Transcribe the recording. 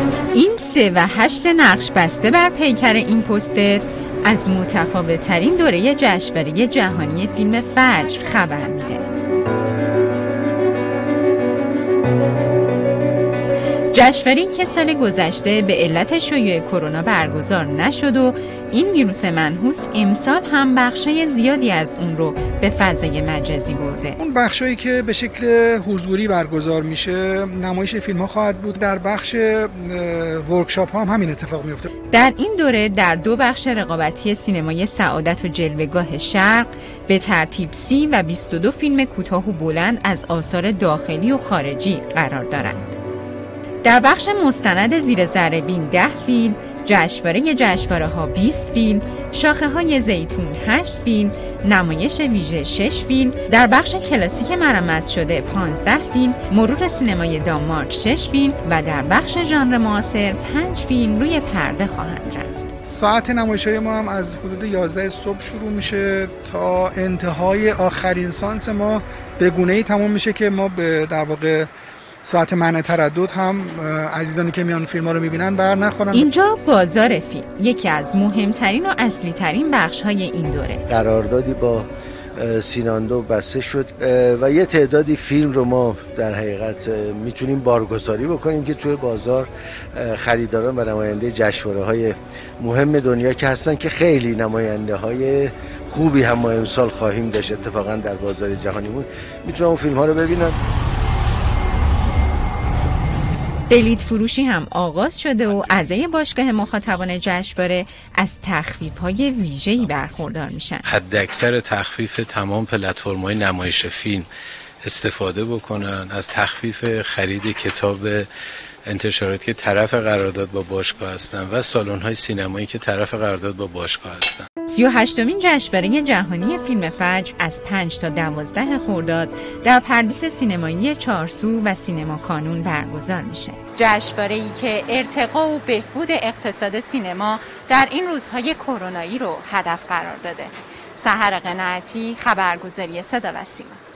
این 3 و 8 نقش بسته بر پیکر این پوستر از متفاوت‌ترین دوره جشنواره جهانی فیلم فجر خبر میده. جشنواره‌ای که سال گذشته به علت شیوع کرونا برگزار نشد و این ویروس منحوس امسال هم بخشای زیادی از اون رو به فضای مجازی برده. اون بخشایی که به شکل حضوری برگزار میشه نمایش فیلم‌ها خواهد بود. در بخش ورکشاپ ها هم همین اتفاق میفته. در این دوره در 2 بخش رقابتی سینمای سعادت و جلوه‌گاه شرق به ترتیب 30 و 22 فیلم کوتاه و بلند از آثار داخلی و خارجی قرار دارند. در بخش مستند زیر ذره‌بین 10 فیلم، جشنواره‌ها 20 فیلم، شاخه‌های زیتون 8 فیلم، نمایش ویژه 6 فیلم، در بخش کلاسیک مرمت شده 15 فیلم، مرور سینمای دانمارک 6 فیلم و در بخش ژانر معاصر 5 فیلم روی پرده خواهند رفت. ساعت نمایش‌های ما هم از حدود 11 صبح شروع میشه تا انتهای آخرین سانس ما به گونه‌ای تمام میشه که ما به در واقع ساعت منع تردد هم عزیزانی که میان فیلم ها رو میبینن بر نخورن. اینجا بازار فیلم یکی از مهمترین و اصلی ترین بخش های این دوره. قراردادی با سیناندو بسته شد و یه تعدادی فیلم رو ما در حقیقت میتونیم بارگذاری بکنیم که توی بازار خریداران و نماینده جشنواره‌های مهم دنیا که هستن که خیلی نماینده های خوبی هم ما امسال خواهیم داشت. اتفاقا در بازار جهانیمون میتونن اون فیلم ها رو ببینن. بلیط فروشی هم آغاز شده و اعضای باشگاه مخاطبان جشنواره از تخفیف‌های ویژه‌ای برخوردار میشن. حداکثر تخفیف تمام پلتفرم‌های نمایش فیلم استفاده بکنن، از تخفیف خرید کتاب انتشارات که طرف قرارداد با باشگاه هستن و سالن‌های سینمایی که طرف قرارداد با باشگاه هستن. 38مین جشنواره جهانی فیلم فجر از 5 تا 12 خرداد در پردیس سینمایی چارسو و سینما کانون برگزار میشه. جشنواره‌ای که ارتقا و بهبود اقتصاد سینما در این روزهای کرونایی رو هدف قرار داده. سحر قناعتی، خبرگزاری صدا و سیما.